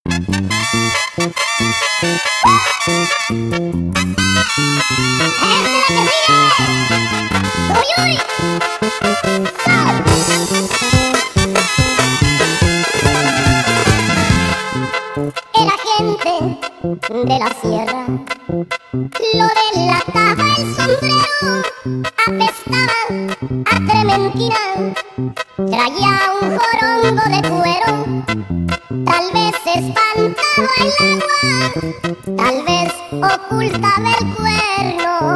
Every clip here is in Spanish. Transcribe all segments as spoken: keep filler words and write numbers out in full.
Era gente de la sierra, lo delataba el sombrero, apestaba a trementina, traía un jorongo de cuero, tal vez espantaba el agua, tal vez ocultaba el cuerno.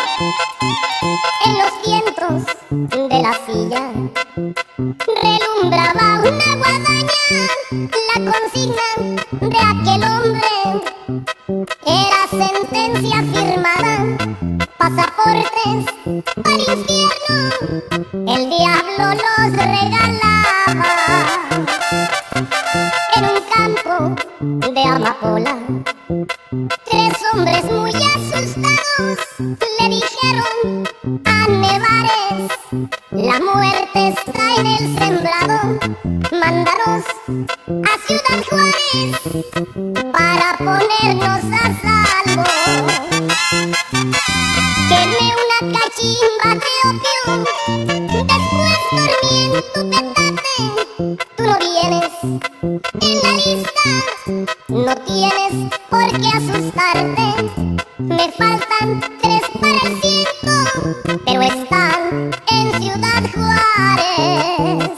En los vientos de la silla relumbraba una guadaña, la consigna de aquel hombre era sentencia firmada, pasaportes al infierno, el diablo los regalaba. En un campo de amapola, tres hombres muy asustados le dijeron a Nevares: la muerte está en el sembrado, mándanos a Ciudad Juárez para ponernos a salvo. Queme una cachimba de opio, después dormí en tu petate. Tú no vienes en la lista, no tienes por qué asustarte. Me faltan tres para el ciento, pero están en Ciudad Juárez.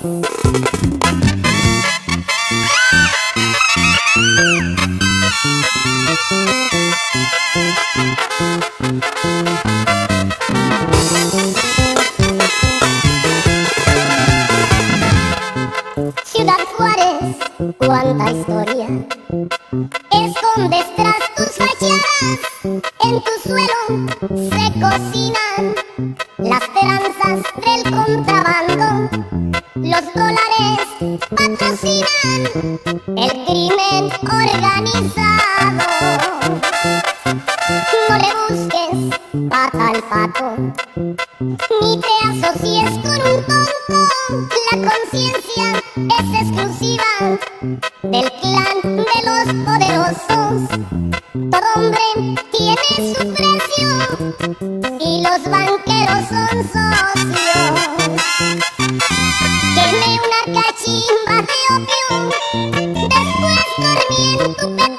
Ciudad Juárez, cuánta historia escondes tras tus fachadas. En tu suelo se cocinan las tranzas del contrabando. Los dólares patrocinan el crimen organizado. No le busques pata al pato, ni te asocies con un tonto. La conciencia es exclusiva del clan de los poderosos. Todo hombre tiene su precio y los banqueros son socios. Queme una cachimba de opio, después dormí en tu